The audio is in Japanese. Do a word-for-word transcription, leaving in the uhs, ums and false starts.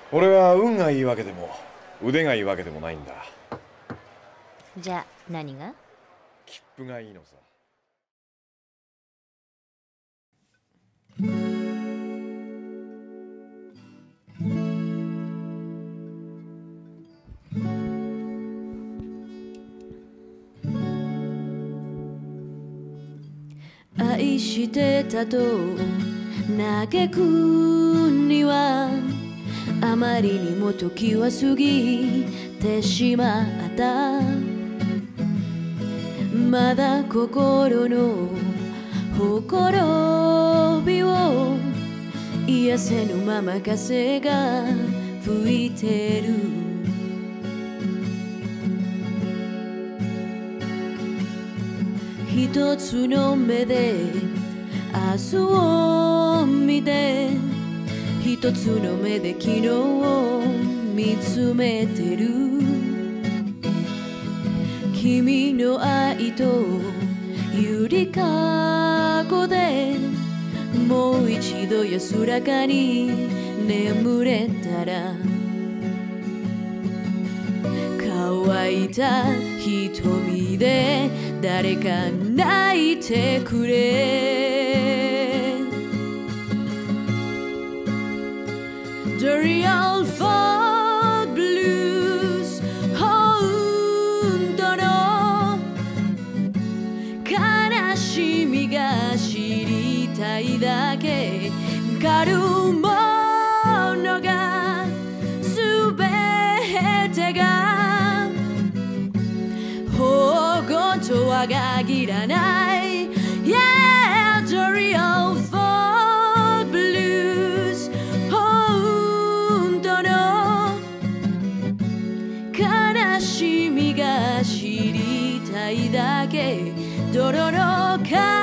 俺は運がいいわけでも腕がいいわけでもないんだ。 じゃあ何が？ 切符がいいのさ。 愛してたと嘆くにはあまりにも時は過ぎてしまった。まだ心のほころびを癒せぬまま風が吹いてる。一つの目で明日を見て一つの目で昨日を見つめてる。君の愛とゆりかごでもう一度安らかに眠れたら乾いた瞳で誰か泣いてくれ。 The real folk blues 本当の悲しみが知りたいだけ。狩るものがすべてが保護とは限らない。 Yeah, the real folk blues 本当の悲しみが知りたいだけ。泥の